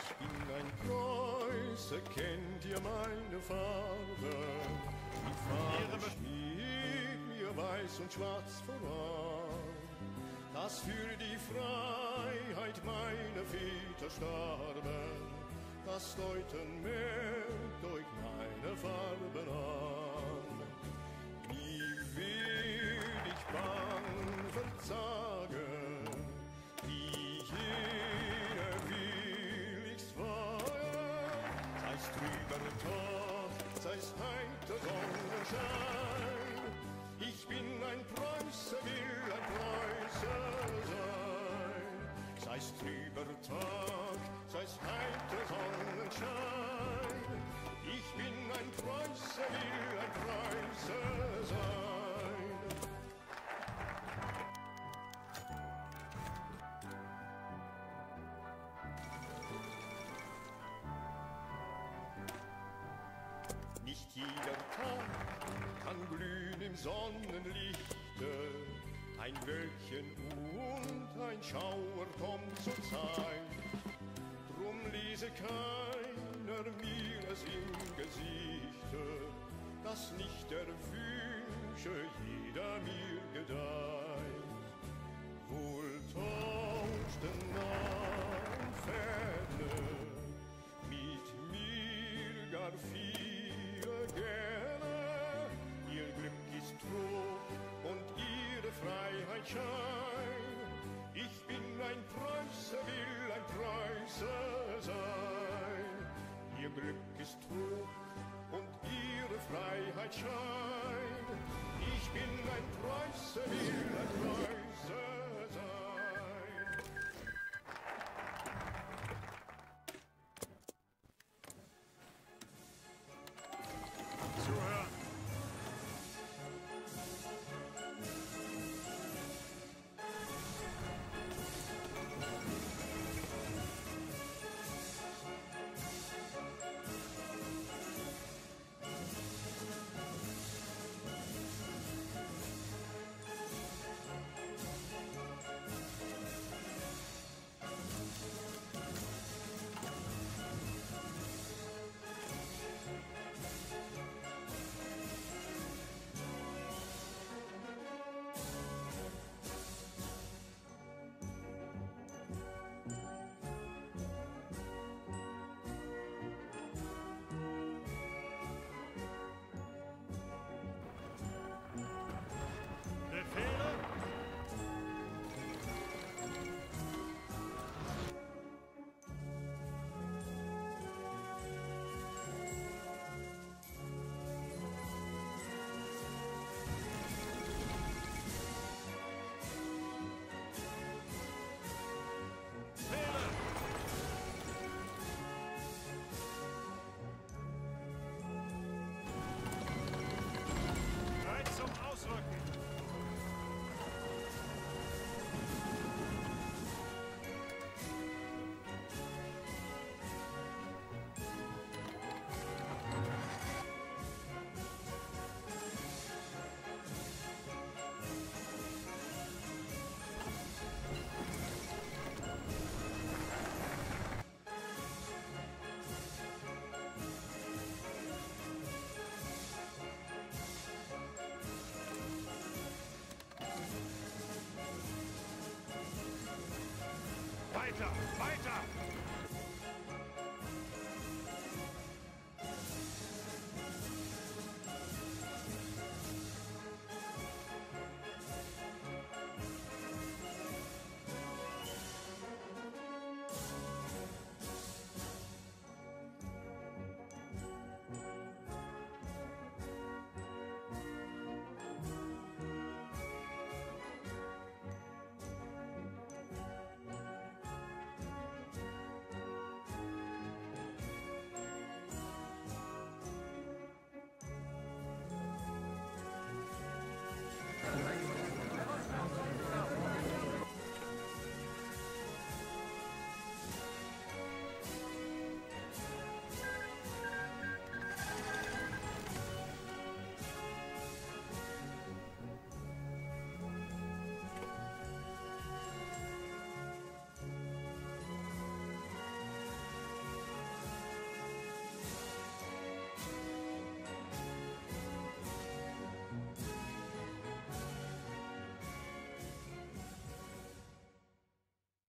bin ein Preuße, kennt ihr meine Farbe? Die Farbe schmiegt mir weiß und schwarz voran, dass für die Freiheit meine Väter starben. Das deuten mehr durch meine Farben an. Nie will ich bang verzagen, wie jeder will ich's wagen. Sei's trüber Tag, sei's heiter Sonnenschein, ich bin ein Preuße, will ein Preuße sein. Sei's trüber Tag, sei's heiter Sonnenschein, ich bin ein Preuße, will ein Preuße sein. Nicht jeder Tag kann glühen im Sonnenlichte, ein Wölkchen und ein Schauer kommt zur Zeit. Drum lese keiner mir es im Gesichte, dass nicht der Wünsche jeder mir gedeiht. Wohl tauschten nah Ferne mit mir gar viele gerne. Ihr Glück ist froh und ihre Freiheit Schein. Ich bin ein Preuße, will ein Preuße sein. Ihr Glück ist hoch und ihre Freiheit Schein. Ich bin ein Preuße, will ein Preuße sein. Zuhören! Befehle? Bereit zum Ausrücken! Weiter! Weiter!